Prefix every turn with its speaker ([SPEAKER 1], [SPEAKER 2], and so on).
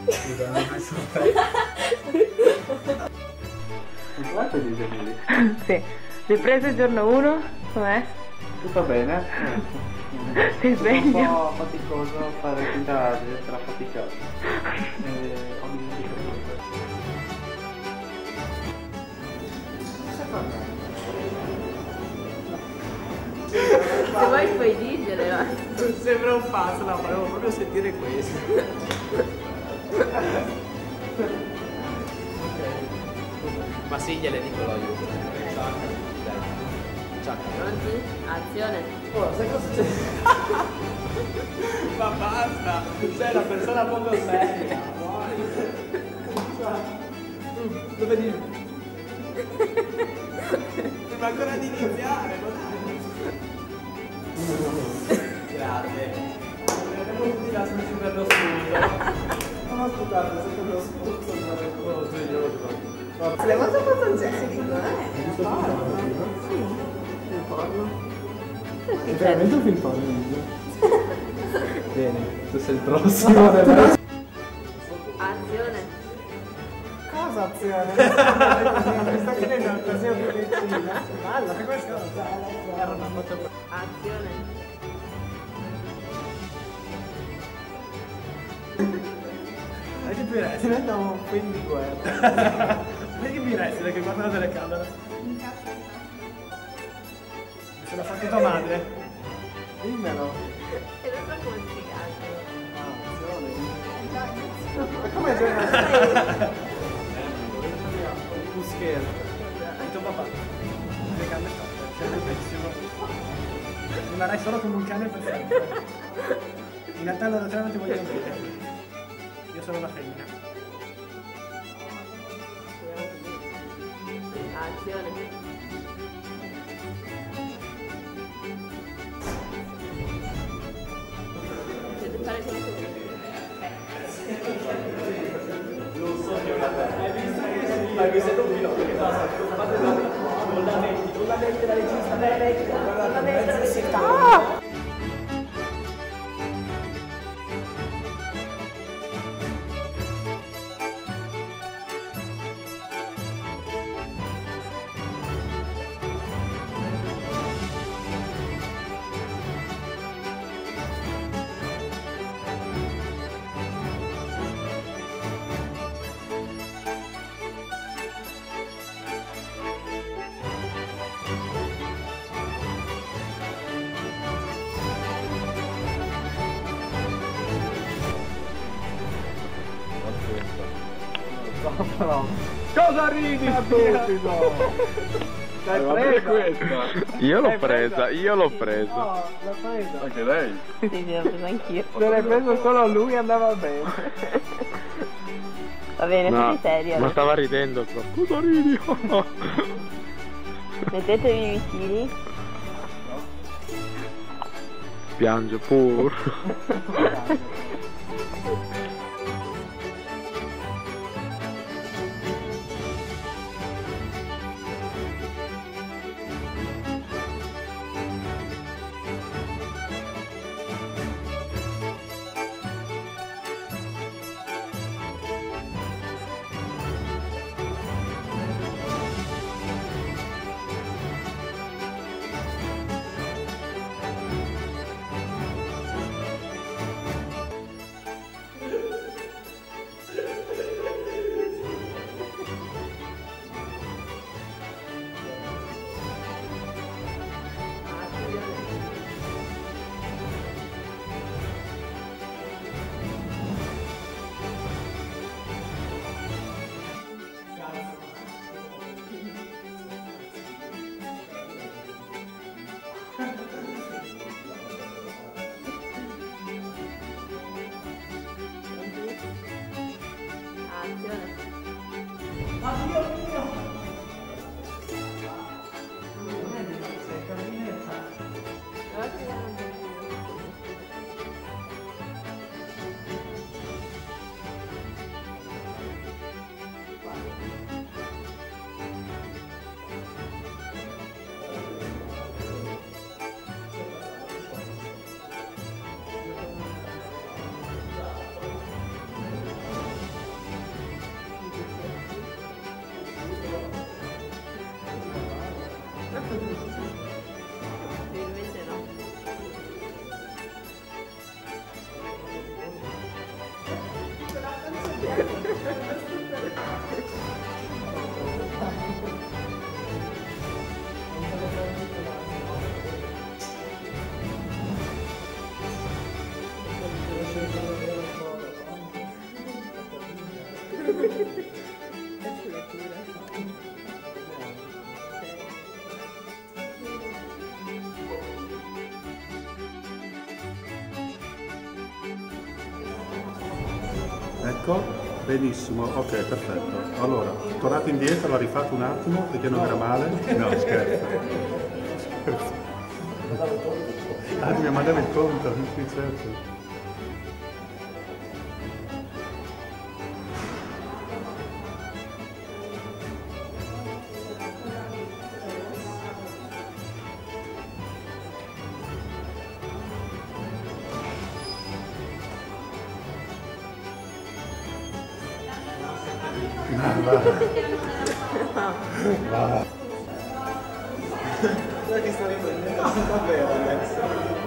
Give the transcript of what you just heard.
[SPEAKER 1] Scusa, non hai quanto di giorni?
[SPEAKER 2] Sì. Riprese giorno 1, com'è?
[SPEAKER 1] Tutto bene?
[SPEAKER 2] Ti sveglio?
[SPEAKER 1] È un po' faticoso fare finta di essere affaticato. Ho dimenticato.
[SPEAKER 2] Se vuoi puoi dirgliele, ma...
[SPEAKER 1] Sembra un puzzle, no, volevo proprio sentire questo. Ma sì, gliele dico, lo aiuto. Ciao.
[SPEAKER 2] Pronti? Azione.
[SPEAKER 1] Oh, sai cosa c'è? Ma basta! Sei una persona poco seria. Dove dici? Prima ancora di iniziare, grazie. Abbiamo tutti la specie per lo scudo. Non ho sputato, è stato lo scudo meraviglioso.
[SPEAKER 2] Sei molto fotogenico,
[SPEAKER 3] Sì.
[SPEAKER 2] Il porno.
[SPEAKER 3] È veramente un film porno. Bene, tu sei il prossimo della...
[SPEAKER 2] Azione.
[SPEAKER 3] Cosa azione? Mi sta chiedendo l'occasione più vicina. Balla, che questo era una foto.
[SPEAKER 2] Azione.
[SPEAKER 3] Che più resti? Diventa un film di guerra. Che più resti perché guarda la telecamera? Se l'ha fatto tua madre? Dimmelo.
[SPEAKER 2] E non so come spiegarlo.
[SPEAKER 3] Ma come giocare? Un scherzo. E tuo papà? Le gambe tolte, sei bellissimo. Rimarrai solo come un cane per sempre. In realtà loro tre non ti vogliono bene. Io sono una femmina.
[SPEAKER 2] Azione. Dovete fare quello che volete.
[SPEAKER 1] Hai visto un pilota che basta, non la metti la regista, non la metti la regista.
[SPEAKER 3] Cosa ridi, stupido? L'hai presa?
[SPEAKER 4] Io l'ho presa, io l'ho presa.
[SPEAKER 3] No, l'ha presa.
[SPEAKER 4] Anche lei?
[SPEAKER 2] Sì, l'ho preso anch'io.
[SPEAKER 3] Se l'hai preso solo lui andava bene.
[SPEAKER 2] Va bene,
[SPEAKER 4] No,
[SPEAKER 2] stai serio.
[SPEAKER 4] ma stava ridendo. Cosa ridi?
[SPEAKER 2] Mettetevi vicini.
[SPEAKER 4] Piange pur.
[SPEAKER 5] Ecco, benissimo, ok, perfetto. Allora, tornate indietro, la rifate un attimo, perché non era male. No, scherzo. Ah, mi mandare il conto, sì, certo.
[SPEAKER 1] Guarda che sto riprendendo davvero adesso.